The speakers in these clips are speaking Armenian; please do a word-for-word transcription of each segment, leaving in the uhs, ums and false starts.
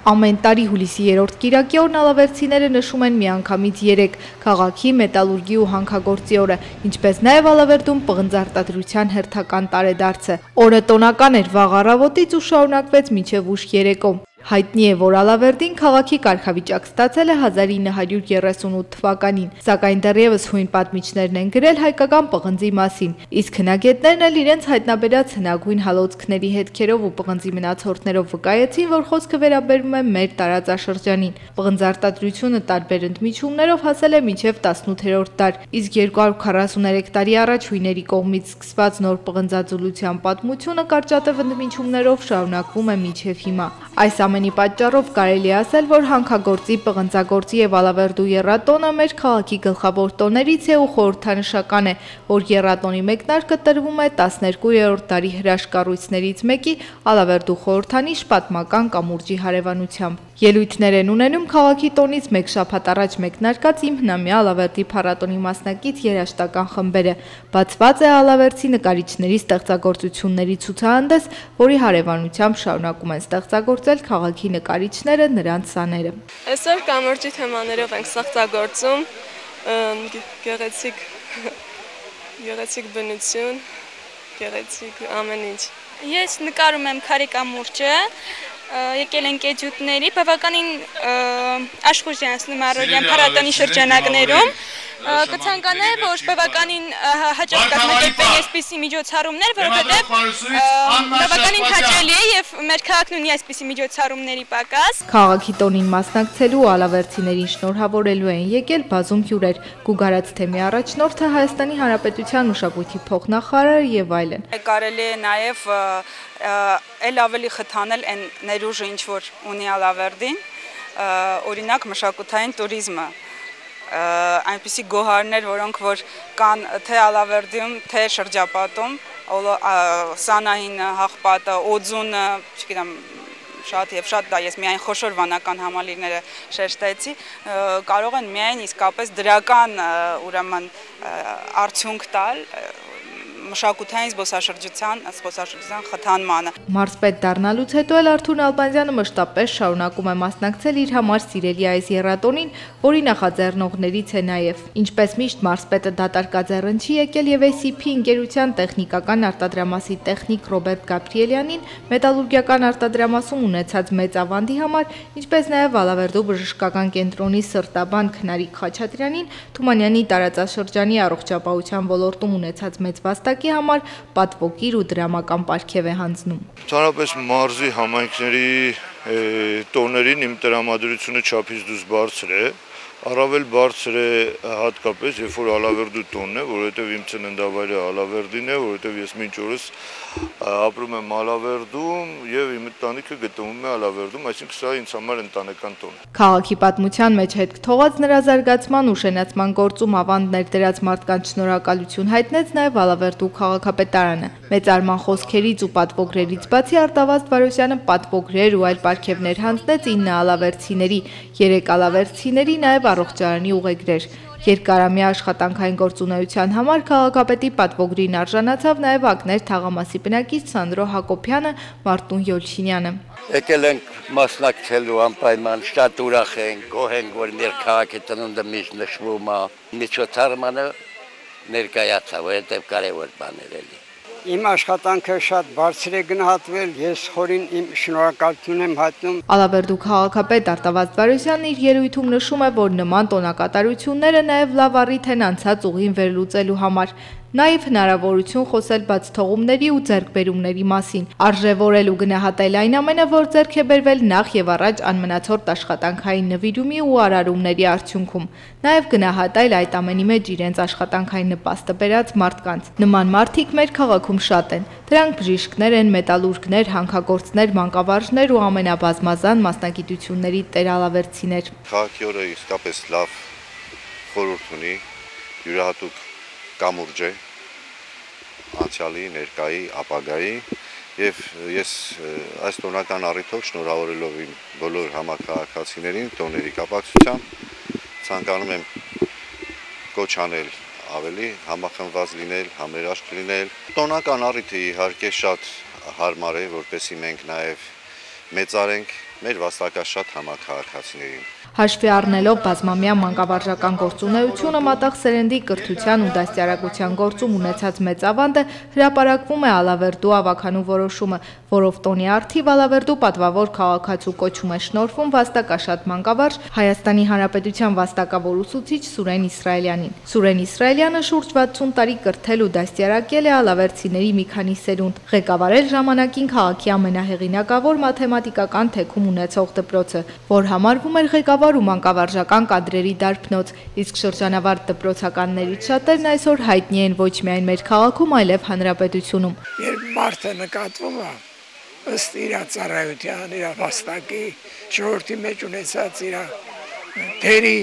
Ամեն տարի հուլիսի երրորդ կիրակի օրն ալավերցիները նշում են միանգամից երեք քաղաքի, մետալուրգի ու հանքագործի օրը, ինչպես նաև Ալավերդում պղնձարտադրության հերթական տարեդարձը։ Օրը տոնական էր վաղ առավոտից ու շարունակվեց մինչև ուշ երեկո։ Հայտնի է, որ Ալավերդին քաղաքի կարգավիճակ ստացել է հազար ինը հարյուր երեսունութ թվականին, սակայն դեռևս հույն պատմիչներն են գրել հայկական պղնձի մասին, իսկ հնագետներն էլ իրենց հայտնաբերած հնագույն հալոցքների հետքերով ու պղնձի մնացորդներով վկայեցին, որ խոսքը վերաբերում է մեր տարածաշրջանին։ Պղնձարտադրությունը տարբեր ընդմիջումներով հասել է մինչև տասնութերորդ դար, իսկ երկու հարյուր քառասուներեք տարի առաջ հույների կողմից սկսված նոր պղնձաձուլության պատմությունը կարճատև ընդմիջումներով շարունակվում է մինչև հիմա։ Այս ամենի պատճառով կարելի է ասել, որ հանքագործի, պղնձագործի եւ Ալավերդու եռատոնը մեր քաղաքի գլխավոր տոներից է ու խորհրդանշական է, որ եռատոնի մեկնարկը տրվում է տասներկուերորդ դարի հրաշքառույցներից մեկի Ալավերդու խորհրդանիշ պատմական կամուրջի հարևանությամբ։ Ելույթներ են ունենում քաղաքի տոնից մեկ շաբաթ առաջ մեկնարկած իմ հնամյա Ալավերդի փառատոնի մասնակից երաժշտական խմբերը։ Բացված է ալավերդցի նկարիչների ստեղծագործությունների ցուցահանդես, որի հարևանությամբ շարունակում են ստեղծագործել քաղաքի նկարիչները, նրանց սաները։ Այսօր կամուրջի թեմաներով ենք ստեղծագործում, գեղեցիկ, գեղեցիկ բնություն, գեղեցիկ ամեն ինչ։ Ես նկարում եմ քարի կամուրջը, եկել ենք էջուտների, բավականին աշխուժյանցնում առօրյան փառատոնի շրջանակներում, կցանկանայի, որ բավականին հաճախ կազմակերպվեն այսպիսի միջոցառումներ, որովհետև բավականին հաճելի է եւ մեր քաղաքն ունի այսպիսի միջոցառումների պակաս։ Քաղաքի տոնին մասնակցելու ալավերցիներին շնորհավորելու են եկել բազում հյուրեր, Գուգարաց թեմի առաջնորդը, Հայաստանի Հանրապետության մշակույթի փոխնախարարը եւ այլն։ Կարելի է նաեւ էլ ավելի խթանել այն ներուժը, ինչ որ ունի Ալավերդին, օրինակ մշակութային туриզմը, այնպիսի գոհարներ, որոնք որ կան թե Ալավերդիում, թե շրջապատում, Սանահինը, Հաղպատը, Օձունը, չգիտեմ, շատ եւ շատ դա ես միայն խոշոր վանական համալիրները շեշտեցի, կարող են միայն իսկապես դրական ուրեմն արդյունք տալ մշակութային զբոսաշրջության, զբոսաշրջության խթանմանը։ Մարզպետ դառնալուց հետո էլ Արթուր Նալբանդյանը մշտապես շարունակում է մասնակցել իր համար սիրելի այս եռատոնին, որի նախաձեռնողներից է նաև։ Ինչպես միշտ մարզպետը դատարկաձեռն չի եկել եւ էս ի փի ընկերության տեխնիկական արտադրամասի տեխնիկ Ռոբերտ Գաբրիելյանին, մետալուրգիական արտադրամասում ունեցած մեծ ավանդի համար, ինչպես նաև Ալավերդու բժշկական կենտրոնի սրտաբան Քնարիկ Խաչատրյանին, Թումանյանի տարածաշրջանի առողջապահության ոլորտում ունեցած մեծ վաստակի համար պատվոգիր ու դրամական պարգև է հանձնում։ Ցանրապես մարզի համայնքների տոներին իմ տրամադրությունը չափից դուրս բարձր է, առավել բարձր է հատկապես, երբ որ Ալավերդու տոնն է, որովհետև իմ ծննդավայրը Ալավերդին է, որովհետև ես մինչ օրս ապրում եմ Ալավերդում եւ իմ ընտանիքը գտնվում է Ալավերդում, այսինքն սա ինձ համար ընտանեկան տոն է։ Քաղաքի պատմության մեջ հետք թողած նրա զարգացման ու շենացման գործում ավանդ ներդրած մարդկանց շնորհակալություն հայտնեց նաև Ալավերդու քաղաքապետարանը։ Մեծարման խոսքերից ու պատվոգրերից բացի Արտավազդ Վարոսյանը պատվոգրեր ու այլ պարգևներ հանձնեց ինը ալավերցիների, երեք ալավերցիների նաև առողջարանի ուղեգրեր։ Երկարամյա աշխատանքային գործունեության համար քաղաքապետի պատվոգրին արժանացավ նաև Ակներ թաղամասի բնակիչ Սանդրո Հակոբյանը, Մարտուն Յոլչինյանը։ Եկել ենք մասնակցելու անպայման, շատ ուրախ ենք, գոհ ենք, որ մեր քաղաքի ծնունդը միշտ նշվում է, միջոցառմանը ներկայացավ, որովհետև կարևոր բաներ էլի։ Իմ աշխատանքը շատ բարձր է գնահատվել, ես խորին իմ շնորհակալություն եմ հայտնում։ Ալավերդու քաղաքապետ Արտավազդ Վարոսյանն իր ելույթում նշում է, որ նման տոնակատարությունները նաև լավ առիթ են անցած ուղին վերլուծելու համար։ Նաև հնարավորություն խոսել բաց թողումների ու ձեռքբերումների մասին, արժևորել ու գնահատել այն ամենը, որ ձեռք է բերվել նախ եւ առաջ անմնացորդ աշխատանքային նվիրումի ու արարումների արդյունքում, նաև գնահատել այդ ամենի մեջ իրենց աշխատանքային նպաստը բերած մարդկանց։ Նման մարդիկ մեր քաղաքում շատ են։ Դրանք բժիշկներ են, մետալուրգներ, հանքագործներ, մանկավարժներ ու ամենաբազմազան մասնագիտությունների տերալավերցիներ։ Քաղաքի օրը իսկապես լավ խորհուրդ ունի, յուրահատուկ կամուրջ է անցյալի, ներկայի, ապագայի եւ ես այս տոնական առիթով շնորհավորելով իմ բոլոր համակարգացիներին տոների կապակցությամբ ցանկանում եմ կոչ անել ավելի համախմբված լինել, համերաշխ լինել։ Տոնական առիթը իհարկե շատ հարմար է, որպեսզի մենք նաեւ մեծարենք մեր վաստակաշատ համակարգացիներին։ Հաշվի առնելով բազմամյա մանկավարժական գործունեությունը մատաղ սերնդի կրթության ու դաստիարակության գործում ունեցած մեծ ավանդը հրապարակվում է Ալավերդու ավականու որոշումը, որով տոնի առթիվ Ալավերդու պատվավոր քաղաքացու կոչում է շնորհվում վաստակաշատ մանկավարժ Հայաստանի Հանրապետության վաստակավոր ուսուցիչ Սուրեն Իսրայելյանին։ Սուրեն Իսրայելյանը շուրջ վաթսուն տարի կրթել ու դաստիարակել է ալավերցիների մի քանի սերունդ, ղեկավարել ժամանակին քաղաքի ամենահեղինակավոր մաթեմատիկական թեքում ունեցող դպրոցը, որ համարվում էր ղեկավար ու մանկավարժական կադրերի դարբնոց, իսկ շրջանավարտ դպրոցականներից շատերն այսօր հայտնի են ոչ միայն մեր քաղաքում, այլև հանրապետությունում։ Երբ մարդը նկատվում է ըստ իր ծառայության, իր վաստակի, ժողովրդի մեջ ունեցած իր դերի,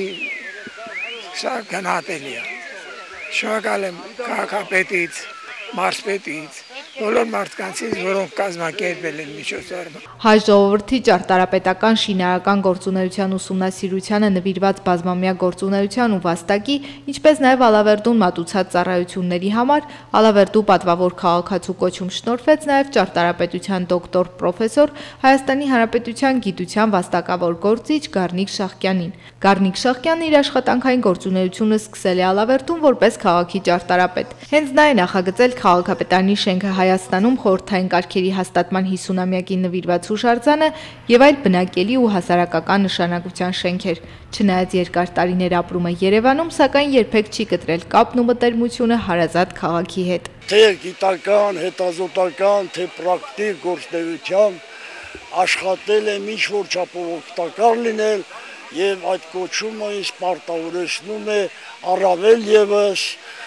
սա գնահատելի է։ Շնորհակալ եմ քաղաքապետից, մարզպետից, բոլոր մարդկանցից, որոնք կազմակերպել են միջոցառումը։ Հայ ժողովրդի ճարտարապետական շինարարական գործունեության ուսումնասիրությանը նվիրված բազմամյա գործունեության ու վաստակի, ինչպես նաև Ալավերդուն մատուցած ծառայությունների համար Ալավերդու պատվավոր քաղաքացու կոչում շնորհվեց նաև ճարտարապետության դոկտոր պրոֆեսոր Հայաստանի Հանրապետության գիտության վաստակավոր գործիչ Գառնիկ Շահկյանին։ Գառնիկ Շահկյանն իր աշխատանքային գործունեությունը սկսել է Ալավերդում որպես քաղաքի ճարտարապետ։ Հենց նա է նախագծել քաղաքապետարանի շենքը Հայաստանում խորհրդային կարգերի հաստատման հիսունամյակին նվիրված հուշարձանը եւ այլ բնակելի ու հասարակական նշանակության շենքեր։ Չնայած երկար տարիներ ապրում է Երևանում, սակայն երբեք չի կտրել կապն ու մտերմությունը հարազատ քաղաքի հետ։ Թե գիտական, հետազոտական, թե պրակտիկ գործունեությամբ աշխատել եմ ինչ-որ չափով օգտակար լինել եւ այդ կոչումը ինձ պարտավորեցնում է առավել եւս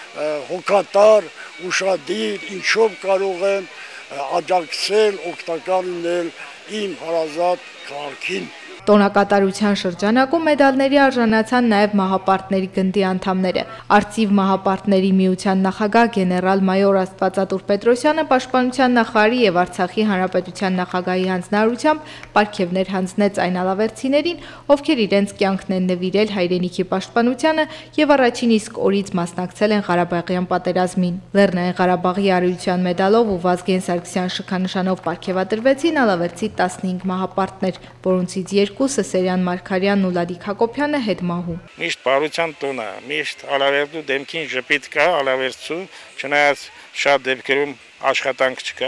հոգատար, ուշադիր, ինչով կարող եմ աջակցել, օգտակար լինել իմ հարազատ քաղաքին։ Տոնակատարության շրջանակում մեդալների արժանացան նաև մահապարտների գնդի անդամները։ Արծիվ մահապարտների միության նախագահ գեներալ-մայոր Աստվածատուր Պետրոսյանը պաշտպանության նախարարի եւ Արցախի Հանրապետության նախագահի հանձնարարությամբ պարգևներ հանձնեց այն ալավերցիներին, ովքեր իրենց կյանքն են նվիրել հայրենիքի պաշտպանությանը եւ առաջին իսկ օրից մասնակցել են Ղարաբաղյան պատերազմին։ Լեռնային Ղարաբաղի արիության մեդալով ու Վազգեն Սարգսյան շքանշանով պարգևատրվեցին ալավերցի տասնհինգ մահապարտներ, որոնցից երկուսը Սերյան Մարգարյանն ու Լադիկ Հակոբյանը հետմահու։ Միշտ բարության տոն է, միշտ Ալավերդու դեմքին ժպիտ կա, Ալավերդու, չնայած շատ դեպքերում աշխատանք չկա։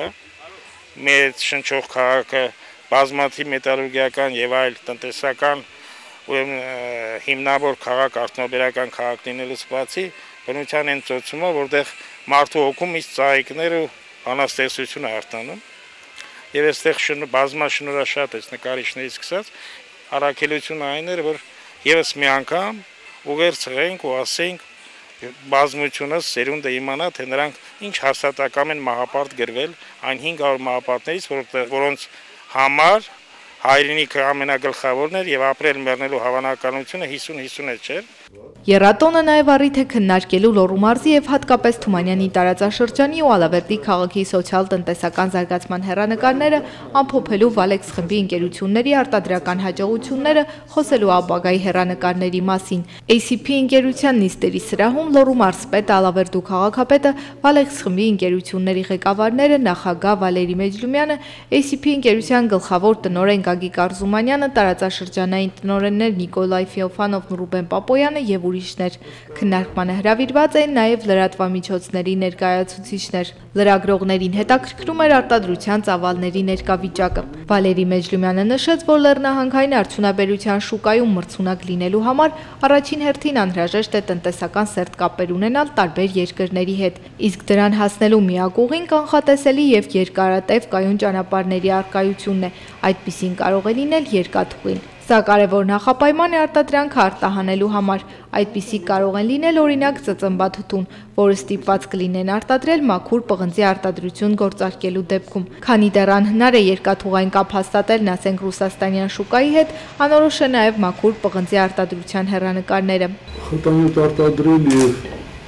Մեր շնչող քաղաքը բազմաթիվ մետալուրգիական եւ այլ տնտեսական ու հիմնավոր քաղաք, արտոնաբերական քաղաք լինելուց բացի, բնության են ծոցումը, որտեղ մարդու հոգում իսկ ծաղիկներ ու բանաստեղծություն է արտանում։ Եվ այստեղ բազմաշնորհաշատ է նկարիչներից սկսած, առաքելությունը այն էր, որ եւս մի անգամ ուղերձենք ու ասենք բազմությունս սերունդը իմանա, թե նրանք ինչ հաստատակամ են մահապարտ գրվել այն հինգ հարյուր մահապարտներից, որոնց համար հայրենիքը ամենագլխավորն էր եւ ապրել մեռնելու հավանականությունը հիսուն հիսուն չէր։ Եռատոնը նաև առիթ է քննարկելու Լոռու մարզի եւ հատկապես Թումանյանի տարածաշրջանի ու Ալավերդի քաղաքի սոցիալ-տնտեսական զարգացման հեռանկարները, ամփոփելու Վալեքս խմբի ընկերությունների արտադրական հաջողությունները, խոսելու ապագայի հեռանկարների մասին։ A C P ընկերության նիստերի սրահում Լոռու մարզպետը, Ալավերդու քաղաքապետը, Վալեքս խմբի ընկերությունների ղեկավարները, նախագահ Վալերի Մեջլումյանը, A C P ընկերության գլխավոր տնօրեն Գագիկ Արզումանյանը, տարածաշրջանային տնօրեններ Նիկոլայ Ֆեոֆանովն ու Ռուբեն Պապոյանը եւ ուրիշներ։ Քննարկմանը հրավիրված էին նաև լրատվամիջոցների ներկայացուցիչներ։ Լրագրողներին հետաքրքրում էր արտադրության ծավալների ներկայվիճակը։ Վալերի Մեջլումյանը նշեց, որ լեռնահանքային արդյունաբերության շուկայում մրցունակ լինելու համար առաջին հերթին անհրաժեշտ է տնտեսական սերտ կապեր ունենալ տարբեր երկրների հետ, իսկ դրան հասնելու միակ ուղին կանխատեսելի եւ երկարատև կայուն ճանապարհների առկայությունն է, այդպիսին կարող է լինել երկաթուղին։ Սա կարևոր նախապայման է արտադրանքը արտահանելու համար, այդպիսի կարող են լինել օրինակ ծծմբաթութուն, որը ստիպված կլինեն արտադրել մաքուր պղնձի արտադրություն գործարկելու դեպքում։ Քանի դեռ անհնար է երկաթուղային կապ հաստատելն ասենք ռուսաստանյան շուկայի հետ, անորոշ է նաև մաքուր պղնձի արտադրության հեռանկարները։ Խտանյութ արտադրել եւ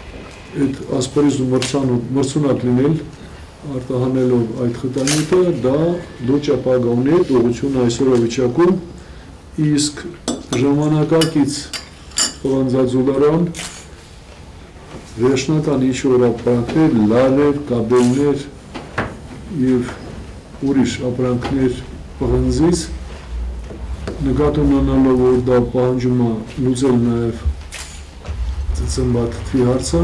այդ ասպարեզում մրցունակ լինել արտահանելով այդ խտանյութը, դա լուրջ ապագա ունի, ուղղությունը այսօր վիճակում, իսկ ժամանակակից պղնձաձուլարան վերջնական ինչ-որ ապրանքներ, լարեր, կաբելներ և ուրիշ ապրանքներ պղնձից նկատի ունենալով որ դա պահանջում է լուծել նաև ծծմբա թթվի հարցը,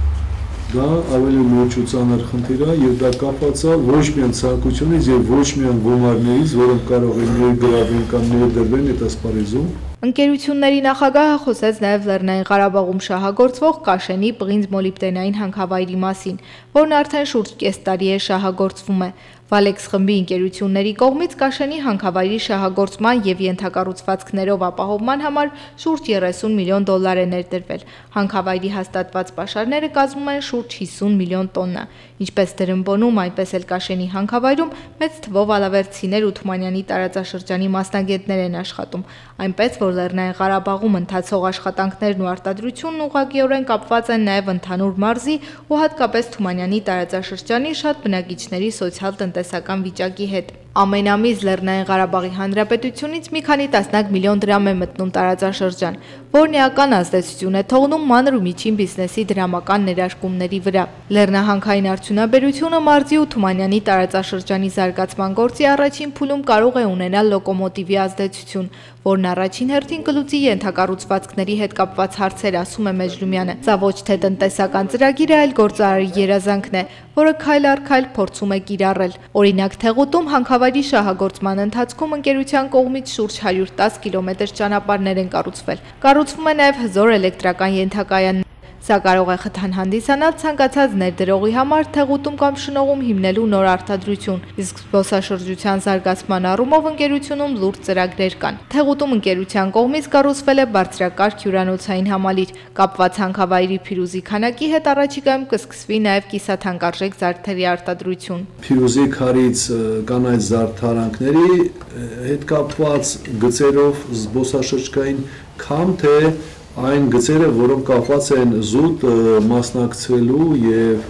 դա ավելի լուրջ ու ծանր խնդիր է եւ դա կապված է ոչ միայն ցանկությունից եւ ոչ միայն գումարներից, որոնք կարող են ներգրավեն կամ ներդրվեն այդ ասպարեզում։ Ընկերությունների նախագահը խոսեց նաև Լեռնային Ղարաբաղում շահագործվող Կաշենի պղինձ մոլիբդենային հանքավայրի մասին, որն արդեն շուրջ կես տարի է շահագործվում է։ Վալեքս խմբի ընկերությունների կողմից Կաշենի հանքավայրի շահագործման եւ ենթակառուցվածքներով ապահովման համար շուրջ երեսուն միլիոն դոլար է ներդրվել։ Հանքավայրի հաստատված պաշարները կազմում են շուրջ հիսուն միլիոն տոննա։ Ինչպես Դրմբոնում, այնպես էլ Կաշենի հանքավայրում մեծ թվով ալավերդցիներ ու Թումանյանի տարածաշրջանի մասնագետներ են աշխատում, այնպես որ Լեռնային Ղարաբաղում ընթացող աշխատանքներն ու արտադրությունն ուղղակիորեն կապված են նաև ընդհանուր մարզի ու հատկապես Թումանյանի տարածաշրջանի շատ բնակիչների սոցիալ-տնտեսական վիճակի հետ։ Ամեն ամիս Լեռնային Ղարաբաղի Հանրապետությունից մի քանի տասնյակ միլիոն դրամ է մտնում տարածաշրջան, որն էական ազդեցություն է թողնում մանր ու միջին բիզնեսի դրամական ներարկումների վրա։ Լեռնահանքային արդյունաբերությունը մարզի ու Թումանյանի տարածաշրջանի զարգացման գործի առաջին փուլում կարող է ունենալ լոկոմոտիվի ազդեցություն, որն առաջին հերթին կլուծի ենթակառուցվածքների հետ կապված հարցեր, ասում է Մեջլումյանը։ Սա ոչ թե տնտեսական ծրագիր է, այլ գործարարի երազանքն է, որը քայլ առ քայլ փորձում է կիրառել։ Օրինակ, Թեղուտում հանքավայրի շահագործման ընթացքում ընկերության կողմից շուրջ հարյուր տասը կիլոմետր ճանապարհներ են կառուցվել։ Կառուցվում է նաև հզոր էլեկտրական ենթակայան։ Սա կարող է խթան հանդիսանալ ցանկացած ներդրողի համար Թեղուտում կամ Շնողում հիմնելու նոր արտադրություն, իսկ զբոսաշրջության զարգացման առումով ընկերությունում լուրջ ծրագրեր կան։ Թեղուտում ընկերության կողմից կառուցվել է բարձրակարգ հյուրանոցային համալիր, կապված հանքավայրի փիրուզի քանակի հետ առաջիկայում կսկսվի նաև կիսաթանկարժեք զարդերի արտադրություն։ Փիրուզի քարից կանայք զարդարանքների հետ կապված գծերով զբոսաշրջկային կամ թե այն գծերը, որոնք կապված են զուտ մասնակցելու եւ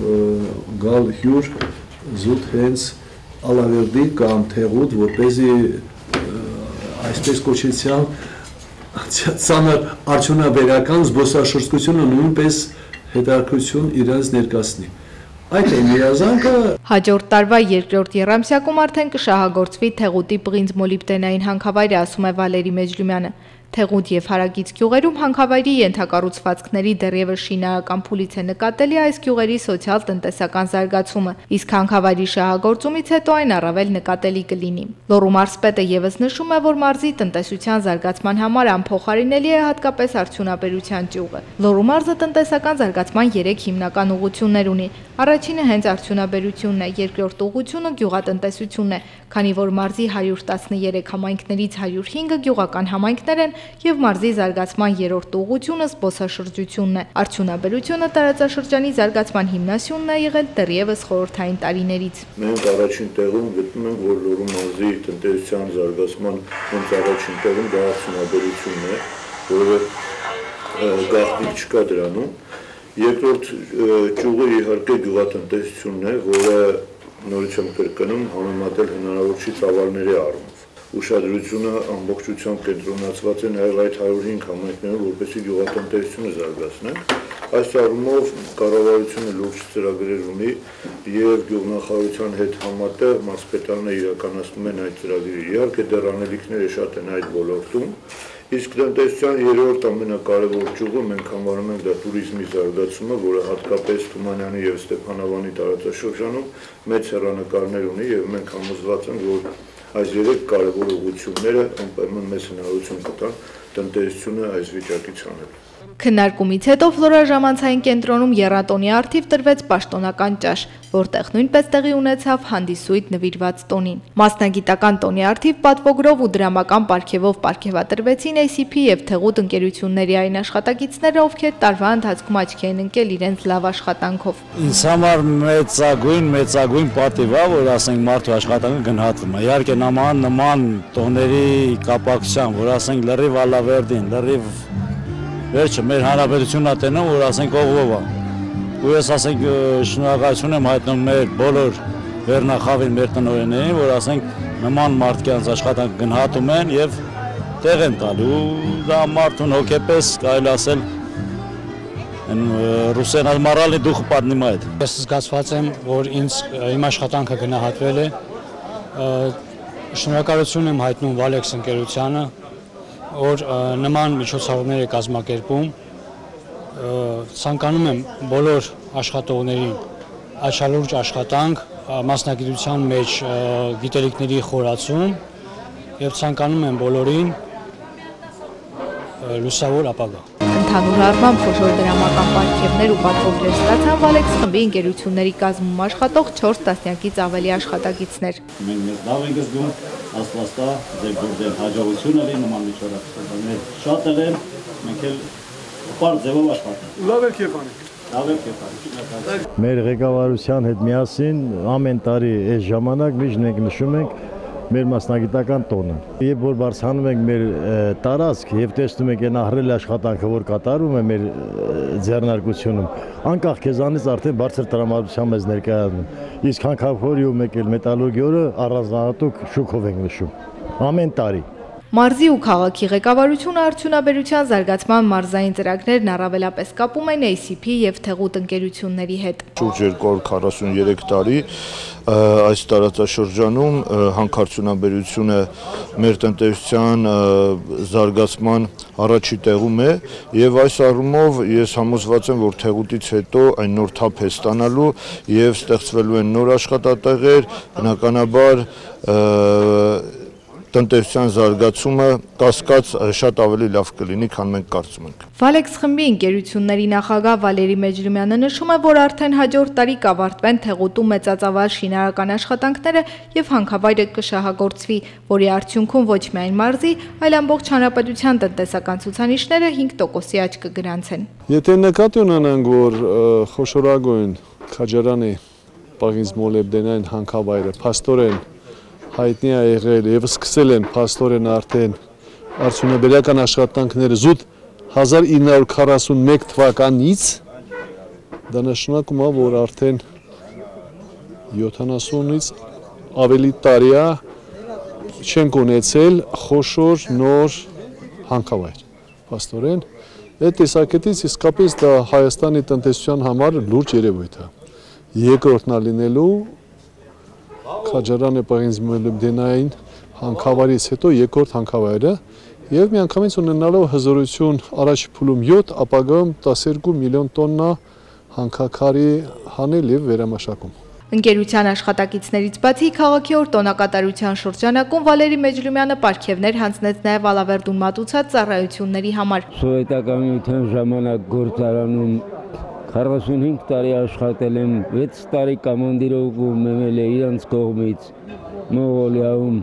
գալ հյուր զուտ հենց Ալավերդի կամ Թեղուտ, որպեսզի այսպես կոչեցյալ ծանր արդյունաբերական զբոսաշրջությունը նույնպես հետաքրքրություն իրենց ներկայացնի։ Այդ է երազանքը։ Հաջորդ տարվա երկրորդ եռամսյակում արդեն կշահագործվի Թեղուտի պղինձ մոլիբդենային հանքավայրը, ասում է Վալերի Մեջլումյանը։ Թեղուտ եւ հարակից գյուղերում հանքավայրի ենթակառուցվածքների դեռևս շինարարական փուլից է նկատելի այս գյուղերի սոցիալ-տնտեսական զարգացումը, իսկ հանքավայրի շահագործումից հետո այն առավել նկատելի կլինի։ Լոռու մարզպետը եւս նշում է, որ մարզի տնտեսության զարգացման համար անփոխարինելի է հատկապես արդյունաբերության ճյուղը։ Լոռու մարզը տնտեսական զարգացման երեք հիմնական ուղղություններ ունի։ Առաջինը հենց արդյունաբերությունն է, երկրորդ ուղղությունը գյուղատնտեսությունն է, քանի որ մարզի հարյուր տասներեք համայնքներից հարյուր հինգը գյուղական համայնքներ են եւ մարզի զարգացման երրորդ ուղղությունը զբոսաշրջությունն է։ Արդյունաբերությունը տարածաշրջանի զարգացման հիմնասյունն է եղել դեռևս խորհրդային տարիներից։ Մենք առաջին տեղում գտնում ենք, որ Լոռու մարզի տնտեսության զարգացման հենց առաջին տեղում դա արդյունաբերությունն է, որը գաղտնիք չկա դրանում։ Երկրորդ ճյուղը իհարկե գյուղատնտեսությունն է, որը նորից եմ կրկնում համեմատել հնարավոր չի ծավալների առումով։ Ուշադրությունը ամբողջությամբ կենտրոնացված է նաև այդ հարյուր հինգ համայնքներում, որպեսզի գյուղատնտեսությունը զարգացնեն։ Այս առումով կառավարությունը լուրջ ծրագրեր ունի եւ գյուղնախարարության հետ համատեղ մարզպետարանը իրականացնում են այդ ծրագրերը։ Իհարկե դեռ անելիքները շատ են այդ ոլորտում, իսկ տնտեսության երրորդ ամենակարևոր ճյուղը մենք համարում ենք դա туриզմի զարգացումը, որը հատկապես Թումանյանի եւ Ստեփանավանի տարածաշրջանում մեծ հեռանկարներ ունի եւ մենք համոզված ենք, որ այս երեք կարևոր ուղղությունները անպայման մեծ հնարավորություն կտան տնտեսությունը այս վիճակից հանելու։ Քննարկումից հետո Ֆլորաժամանցային կենտրոնում եռատոնի առթիվ տրվեց պաշտոնական ճաշ, որտեղ նույնպես տեղի ունեցավ հանդիսույթ նվիրված տոնին։ Մասնագիտական տոնի առթիվ պատվոգրով ու դրամական պարգևով պարգևատրվեցին A C P եւ Թեղուտ ընկերությունների այն աշխատակիցները, ովքեր տարվա ընթացքում աչքի են ընկել իրենց լավ աշխատանքով։ Ինձ համար մեծագույն մեծագույն պատիվ է, որ ասենք մարդու աշխատանքը գնահատվում է։ Իհարկե նման նման տոների կապակցությամբ, որ ասենք լրիվ Ալավերդին, լրիվ վերջը մեր հանրապետությունն է տենում, որ ասենք ողով է։ Ու ես ասենք շնորհակալություն եմ հայտնում մեր բոլոր վերնախավին, մեր տնօրեններին, որ ասենք նման մարդկանց աշխատանք գնահատում են եւ տեղ են տալու։ Դա մարդուն հոգեպես կարելի ասել ռուսերեն մоральный дух поднимает։ Ես զգացված եմ, որ ինձ իմ աշխատանքը գնահատվել է։ Շնորհակալություն եմ հայտնում Վալեքս ընկերությանը, որ նման միջոցառումներ է կազմակերպում, ցանկանում եմ բոլոր աշխատողներին աչալուրջ աշխատանք, մասնագիտության մեջ գիտելիքների խորացում եւ ցանկանում եմ բոլորին լուսավոր ապագա։ Ընդհանուր առմամբ խոշոր դրամական պարգևներ ու պատվոգրեր ստացան Վալեքս խմբի ընկերությունների կազմում աշխատող չորս տասնյակից ավելի աշխատակիցներ։ Մենք մեզ լավ ենք զգում, աստվածտա ձեր գործեր հաջողություն ալի նման միջոցառումներ շատ են, մենք էլ պարզ ձևով աշխատենք։ Լավ եք եղանք։ Լավ եք եղանք։ Մեր ղեկավարության հետ միասին ամեն տարի այս ժամանակ միշտ մենք նշում ենք մեր մասնագիտական տոնը։ Երբ որ բարձրանում ենք մեր տարածք եւ տեսնում ենք այն ահռելի աշխատանքը, որ կատարում է մեր ձեռնարկությունում, անկախ քեզանից արդեն բարձր տրամադրությամբ ես ներկայանում։ Իսկ հանքավայրի ու մեկ էլ մետալուրգի օրը առանձնահատուկ շուկով ենք նշում։ Ամեն տարի։ Մարզի ու քաղաքի ղեկավարությունը արդյունաբերության զարգացման մարզային ծրագրերն առավելապես կապում են A C P եւ թեղուտ ընկերությունների հետ։ Շուրջ երկու հարյուր քառասունյոթ տարի այս տարածաշրջանում հանքարդյունաբերությունը մեր տնտեսության զարգացման առաջի տեղում է եւ այս առումով ես համոզված եմ, որ թեղուտից հետո այն նոր թափ է ստանալու եւ ստեղծվելու են նոր աշխատատեղեր, բնականաբար տնտեսության զարգացումը կասկած շատ ավելի լավ կլինի, քան մենք կարծում ենք։ Վալեքս խմբի ընկերությունների նախագահ Վալերի Մեջրիմյանը նշում է, որ արդեն հաջորդ տարի կավարտվեն թեղուտու մեծածավալ շինարարական աշխատանքները եւ հանքավայրը կշահագործվի, որի արդյունքում ոչ միայն մարզի, այլ ամբողջ հանրապետության տնտեսական ցուցանիշները հինգ տոկոսի աճ կգրանցեն։ Եթե նկատի ունենանք, որ խոշորագույն Քաջարանի Պաղինձ մոլեբդենային հանքավայրը փաստորեն հայտնի է եղել եւ սկսել են փաստորեն արդեն արդյունաբերական աշխատանքները զուտ հազար ինը հարյուր քառասունմեկ թվականից, դա նշանակում է, որ արդեն յոթանասունից ավելի տարի է չենք ունեցել խոշոր նոր հանքավայր։ Փաստորեն այդ տեսակետից իսկապես դա Հայաստանի տնտեսության համար լուրջ երևույթ է։ Երկրորդն է լինելու Քաջարանի Պաղինձ մոլեբդենային հանքավայրից հետո երկրորդ հանքավայրը եւ միանգամից ունենալով հզորություն առաջ փուլում յոթ, ապագայում տասներկու միլիոն տոննա հանքաքարի հանել եւ վերամաշակում։ Ընկերության աշխատակիցներից բացի քաղաքի օր տոնակատարության շրջանակում Վալերի Մեջրիմյանը պարգևներ հանձնեց նաև Ալավերդուն մատուցած ծառայությունների համար։ Սովետական ժամանակ գործարանում քառասունհինգ տարի աշխատել եմ, վեց տարի կամանդիրովկում եմել է իրանց կողմից Մոնղոլիայում,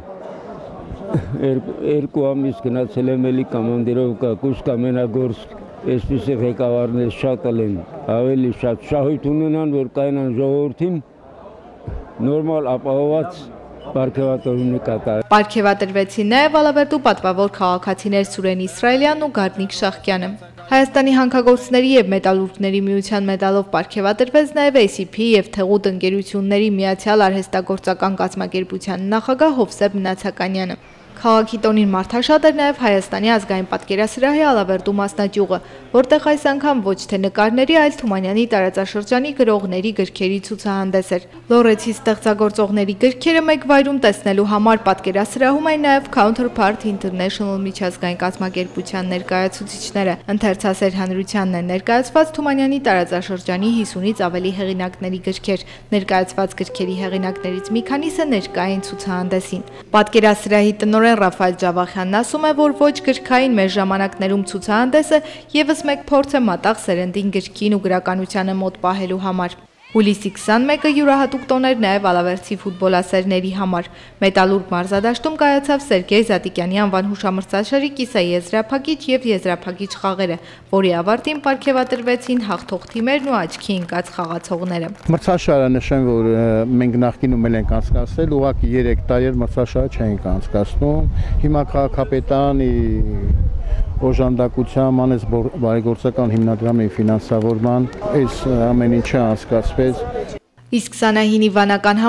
երկու ամիս գնացել եմ էլի կամանդիրովկա, Կուսկամենագորսկ, այսպիսի ղեկավարներ շատ են, ավելի շատ շահույթ ունենան, որ կայանան ժողովրդին նորմալ ապահոված պարգևատրում կատարել։ Պարգևատրվեցին նաև Ալավերդու պատվավոր քաղաքացիներ Սուրեն Իսրայելյանն ու Գառնիկ Շահկյանը։ Հայաստանի հանքագործների եւ մետալուրգների միության մեդալով պարգևատրվեց նաև A C P եւ թեղուտ ընկերությունների միացյալ արհեստագործական կազմակերպության նախագահ Հովսեփ Մնացականյանը։ Քաղաքի տոնին մարդաշատ էր նաև Հայաստանի ազգային պատկերասրահի Ալավերդու մասնաճյուղը, որտեղ այս անգամ ոչ թե նկարների, այլ Թումանյանի տարածաշրջանի գրողների գրքերի ցուցահանդես էր։ Լորեցի ստեղծագործողների գրքերը մեկ վայրում տեսնելու համար պատկերասրահում էին նաև Counterpart International միջազգային կազմակերպության ներկայացուցիչները։ Ընթերցասեր հանրությանն են ներկայացված Թումանյանի տարածաշրջանի հիսունից ավելի հեղինակների գրքեր։ Ներկայացված գրքերի հեղինակներից մի քանիսը ներկա էին ցուցահանդեսին։ Պատկերասրահի տնօրեն Ռաֆայել Ջավախյանն ասում է, որ ոչ գրքային մեր ժամանակներում ցուցահանդեսը եւս մեկ փորձ է մատաղ սերնդին գրքին ու գրականությանը մոտ պահելու համար։ Հուլիսի քսանմեկը յուրահատուկ տոն էր նաև Ալավերդի ֆուտբոլասերների համար։ Մետալուրգ մարզադաշտում կայացավ Սերգեյ Զատիկյանի անվան հուշամրցաշարի կիսաեզրափակիչ եւ եզրափակիչ խաղերը, որի ավարտին պարգևատրվեցին հաղթող թիմերն ու աչքի ընկած խաղացողները։ Մրցաշարը նշեմ, որ մենք նախկինում ենք անցկացրել, ուղղակի երեք տարի մրցաշարը չենք անցկացնում։ Հիմա քաղաքապետարանի օժանդակությամբ անես բարեգործական հիմնադրամի ֆինանսավորման այս ամեն ինչը անցկացվեց։ Իսկ քսանահինի վանական համալիրում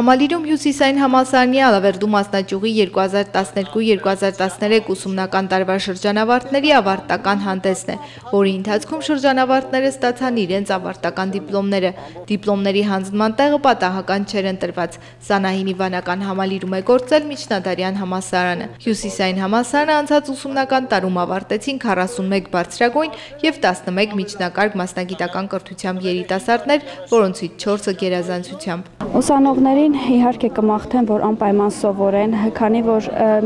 Հյուսիսային համալսարանի Ալավերդու մասնաճյուղի երկու հազար տասներկու երկու հազար տասներեք ուսումնական տարվա շրջանավարտների ավարտական հանդեսն է, որի ընթացքում շրջանավարտները ստացան իրենց ավարտական դիպլոմները։ Դիպլոմների հանձնման տեղը պատահական չէր ընտրված։ Սանահինի վանական համալիրում է գործել միջնադարյան համալսարանը։ Հյուսիսային համալսարանը անցած ուսումնական տարում ավարտեցին քառասունմեկ բարձրագույն եւ տասնմեկ միջնակարգ մասնագիտական կրթությամբ երիտասարդներ, որոնցից չորսը գերազանցությամբ։ Ուսանողներին իհարկե կմաղթեմ, որ անպայման սովորեն, քանի որ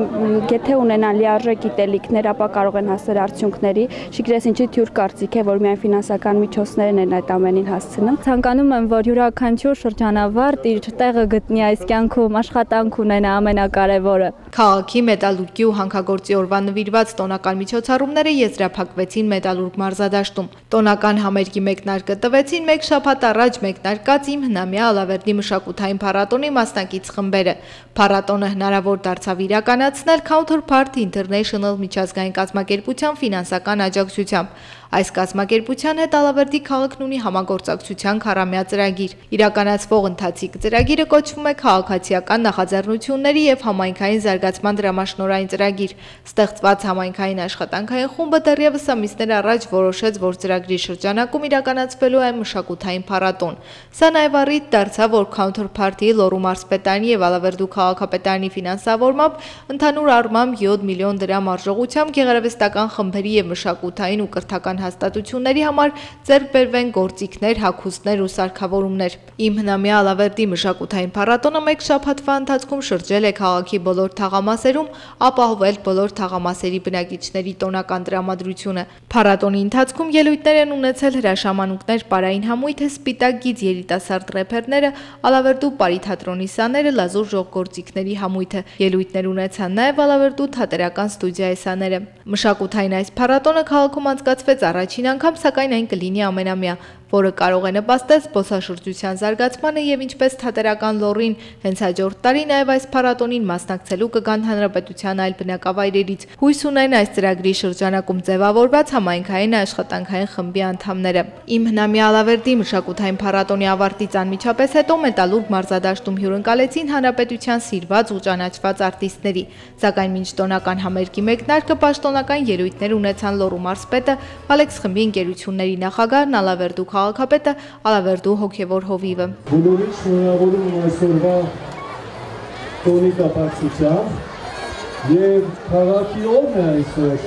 եթե ունենան լիարժեք գիտելիքներ, ապա կարող են հասնել արդյունքների։ Շիկրես ինչի թյուր կարծիք է, որ միայն ֆինանսական միջոցներն են այդ ամենին հասցնում։ Ցանկանում եմ, որ յուրաքանչյուր շրջանավարտ իր տեղը գտնի այս կյանքում, աշխատանք ունենա ամենակարևորը։ Քաղաքի մետալուրգի ու հանքագործի օրվա նվիրված տոնական միջոցառումները եզրափակվեցին Մետալուրգ մարզադաշտում։ Տոնական համերգի մեկնարկը տվեցին մեկ շաբաթ առաջ մեկնարկած Իմ հնամյա Ալավերդի մշակութային փառատոնի մասնակից խմբերը։ Փառատոնը հնարավոր դարձավ իրականացնել Counterpart International միջազգային կազմակերպության ֆինանսական աջակցությամբ։ Այս կազմակերպության հետ Ալավերդի քաղաքն ունի համագործակցության քառամյա ծրագիր։ Իրականացվող ընթացիկ ծրագիրը կոչվում է Քաղաքացիական նախաձեռնությունների եւ համայնքային զարգացման դրամաշնորհային ծրագիր։ Ստեղծված համայնքային աշխատանքային խումբը դեռևս ամիսներ առաջ որոշեց, որ ծրագրի շրջանակում իրականացվելու է մշակութային փառատոն։ Սա նաեւ առիթ դարձավ, որ Counterpart-ի Լոռու մարզպետարանի եւ Ալավերդու քաղաքապետարանի ֆինանսավորմամբ ընդհանուր առմամբ յոթ միլիոն դրամ արժողությամբ գեղարվեստական խմբերի եւ մշակութային ու կրթական հաստատությունների համար ձեռք բերվեն գործիքներ, հագուստներ ու սարքավորումներ։ Իմ հնամյա Ալավերդի մշակութային փառատոնը մեկ շաբաթվա ընթացքում շրջել է քաղաքի բոլոր թաղամասերում, ապահովել բոլոր թաղամասերի բնակիչների տոնական տրամադրությունը։ Փառատոնի ընթացքում ելույթներ են ունեցել հրաշամանուկներ, պարային համույթը, սպիտակ գիծ երիտասարդ рэփերները, Ալավերդու Պարի թատրոնի սաները, լազուր ժողգործիքների համույթը։ Ելույթներ ունեցան նաև Ալավերդու թատերական ստուդիայի սաները։ Մշակութային այս փառատոնը քաղաքում անցկացվեց առաջին անգամ, սակայն այն կլինի ամենամյա, որը կարող է նպաստել զբոսաշրջության զարգացմանը եւ ինչպես թատերական Լոռին հենց հաջորդ տարի նաեւ այս փառատոնին մասնակցելու կգան հանրապետության այլ բնակավայրերից։ Հույս ունեն այս ծրագրի շրջանակում ձևավորված համայնքային աշխատանքային խմբի անդամները։ Իմ հնամյա Ալավերդի մշակութային փառատոնի ավարտից անմիջապես հետո Մետալուրգ մարզադաշտում հյուրընկալեցին հանրապետության սիրված ու ճանաչված արտիստների, սակայն մինչ տոնական համերգի մեկնարկը պաշտոնական ելույթներ ունեցան Լոռու մարզպետը, Ալեքս խմբի ընկերությունների նախագահն, Ալավերդու քաղաքապետը, Ալավերդու հոգևոր հովիվը։ Բոլորին շնորհավորում եմ այսօրվա տոնի կապակցությամբ եւ քաղաքի օրն է այսօր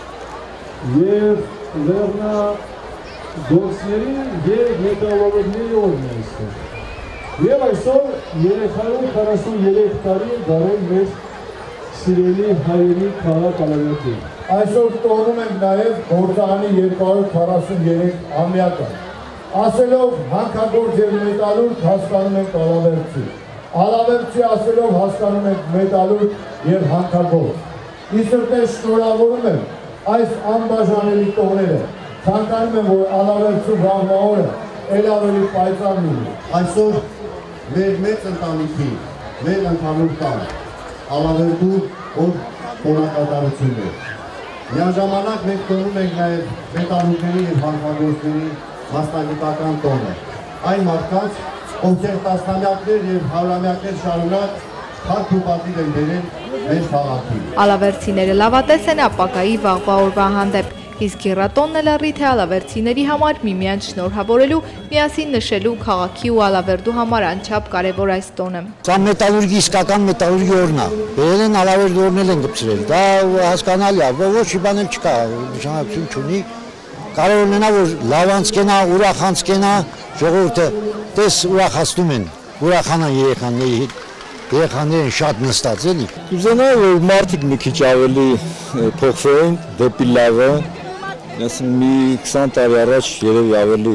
եւ լեռնա գործների եւ մետալուրգների օրն է այսօր։ Եվ այսօր երեք հարյուր քառասուններեք տարի դարել մեր սիրելի հայերի քաղաք Ալավերդի։ Այսօր տոնում ենք նաև գործարանի երկու հարյուր քառասուններեք ամյակը։ Ասելով հանքագործ եւ մետալուրգ հասկանում ենք Ալավերդի։ Ալավերդի ասելով հասկանում ենք մետալուրգ եւ հանքագործ։ Իսկապես շնորհավորում եմ այս անբաժանելի տոները։ Ցանկանում եմ, որ Ալավերդի վաղվա օրը ել ավելի պայծառ լինի։ Այսօր մեր մեծ ընտանիքի, մեր ընդհանուր տան Ալավերդու օր տոնակատարությունն է։ Միաժամանակ մենք տոնում ենք նաև մետալուրգների եւ հանքագործների մասնագիտական տոնը։ Այն մարդկանց, ովքեր տասնամյակներ եւ հարյուրամյակներ շարունակ փառք ու պատիվ են բերել մեր քաղաքին։ Ալավերդցիները լավատես են ապագայի վաղվա օրվա հանդեպ, իսկ գերատոնն էլ առիթ է ալավերդցիների համար միմյանց շնորհավորելու, միասին նշելու քաղաքի ու Ալավերդու համար անչափ կարևոր այս տոնը։ Սա մետալուրգի իսկական մետալուրգի օրն է։ Բերել են Ալավերդու օրն էլ են գծրել։ Դա հասկանալի է, ոչ մի բան չկա, նշանակություն չունի։ Կարող ունենա, որ լավ անցկենա, ուրախ անցկենա, ժողովուրդը տես ուրախացնում են, ուրախանան երեխաների հետ, երեխաներն շատ նստած էլի։ Կուզենայի, որ մարդիկ մի քիչ ավելի փոխվեն դեպի լավը, ասեմ մի քսան տարի առաջ երևի ավելի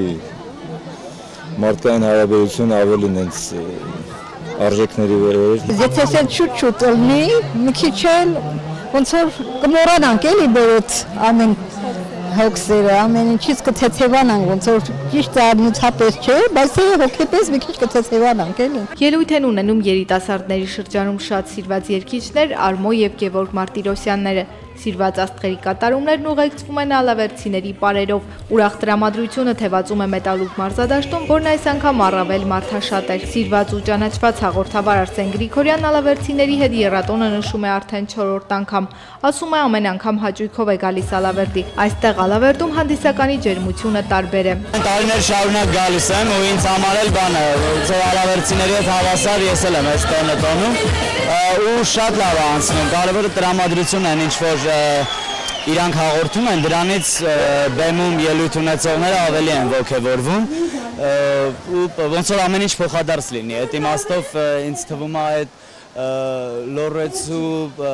մարդկային հարաբերությունը ավելի նենց արժեքների վեր էր։ Եթե սեն շուտ-շուտ ելնի, մի քիչ էլ ոնց որ կմոռանանք էլի բոլոր ամեն հոգսերը, ամեն ինչից կթեթևանանք, ոնց որ ճիշտ արնուցապես չէ, բայց հոգեպես մի քիչ կթեթևանանք էլի։ Ելույթ են ունենում երիտասարդների շրջանում շատ սիրված երգիչներ Արմո եւ Գևորգ Մարտիրոսյանները։ Սիրված աստղերի կատարումներն ուղեկցվում են ալավերցիների պարերով։ Ուրախ տրամադրությունը թևածում է Մետալուրգ մարզադաշտում, որն այս անգամ առավել մարդաշատ էր։ Սիրված ու ճանաչված հաղորդավար Արսեն Գրիգորյանն ալավերցիների հետ եռատոնը նշում է արդեն չորրորդ անգամ։ Ասում է ամեն անգամ հաճույքով է գալիս Ալավերդի։ Այստեղ Ալավերդում հանդիսականի ջերմությունը տարբեր է։ Տարիներ շարունակ գալիս եմ ու ինձ համար էլ բան է, որ ալավերցիների հետ հավասար ես էլ եմ այս տոնը տոնում ու շատ լավ է անցնում։ Կարևորը տրամադրությունն է, ինչ որ իրանք հաղորդում են, դրանից բեմում ելույթ ունեցողները ավելի են ոգևորվում ու ոնց որ ամեն ինչ փոխադարձ լինի։ Այդ իմաստով ինձ թվում է այդ լոռեցու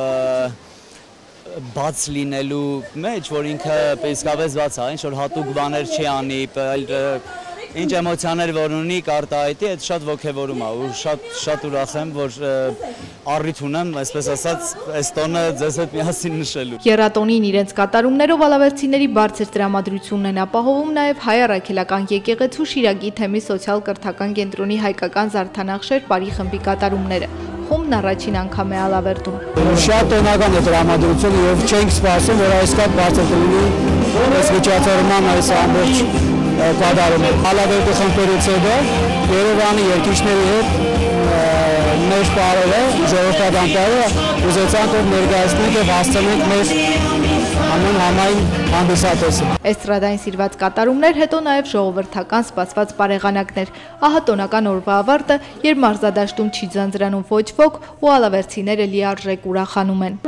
բաց լինելու մեջ, որ ինքը իսկապես բաց է, ինչ որ հատուկ բաներ չի անի, ինչ էմոցիաներ որ ունի կարտահայտի, այդ շատ ոգևորում է ու շատ շատ ուրախ եմ, որ առիթ ունեմ, այսպես ասած, այս տոնը ձեզ հետ միասին նշելու։ Եռատոնին իրենց կատարումներով ալավերցիների բարձր տրամադրությունն են ապահովում նաև հայ առաքելական եկեղեցու Շիրակի թեմի սոցիալ-կրթական կենտրոնի հայկական Զարդանախշեր բարի խմբի կատարումները։ Խումբն առաջին անգամ է Ալավերդում։ Շատ տոնական է տրամադրությունը եւ չենք սպասում, որ այսքան բարձր կլինի այս միջոցառման այս ամբողջ կատարումը։ Ալավերդի խմբերից հետո Երևանի երկիշների հետ մեր բարերը, ժողովրդականները ուզեցան որ ներկայացնենք եւ հասցնենք մեր ամեն համայն հանդիսատեսը։ Էստրադային սիրված կատարումներ, հետո նաև ժողովրդական սպասված բարեղանակներ։ Ահա տոնական օրվա ավարտը, երբ մարզադաշտում չի ձանձրանում ոչ ոք ու ալավերցիները լիարժեք ուրախանում են։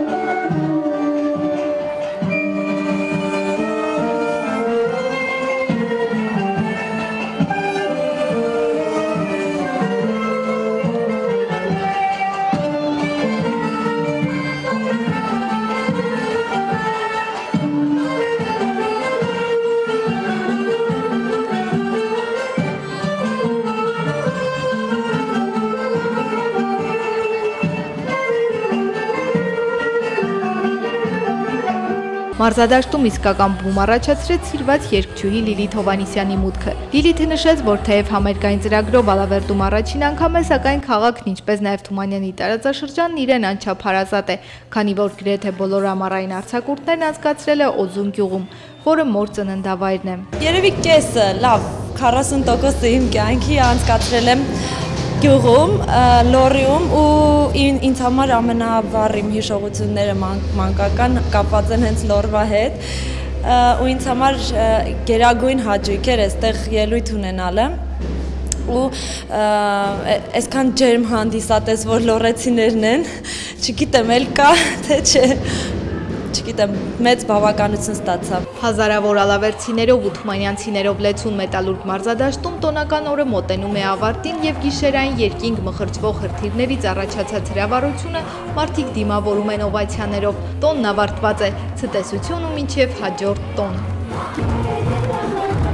Մարզադաշտում իսկական բում առաջացրեց սիրված երգչուհի Լիլիթ Հովանիսյանի մուտքը։ Լիլիթը նշեց, որ թեև համերգային ծրագրով Ալավերդում առաջին անգամ է, սակայն քաղաքն, ինչպես նաև Թումանյանի տարածաշրջանն իրեն անչափ հարազատ է, քանի որ գրեթե բոլոր ամառային արձակուրդներն անցկացրել է Օձուն գյուղում, որը մոր ծննդավայրն է։ Երևի կեսը, լավ, քառասուն տոկոսը իմ կյանքի անցկացրել եմ գյուղում, լոռիում ու ինձ համար ամենավառ իմ հիշողությունները մանկական կապված են հենց լոռվա հետ ու ինձ համար գերագույն հաճույք էր այստեղ ելույթ ունենալը ու այսքան ջերմ հանդիսատես որ լոռեցիներն են, չգիտեմ էլ կա թե չէ, չգիտեմ, մեծ բավականություն ստացա։ Հազարավոր ալավերցիներով ու թումանյանցիներով լեցուն Մետալուրգ մարզադաշտում տոնական օրը մոտենում է ավարտին եւ գիշերային երկինք մխրճվող հրթիռներից առաջացած հրավառությունը մարդիկ դիմավորում են օվացիաներով։ Տոնն ավարտված է, ցտեսություն ու մինչև հաջորդ տոն։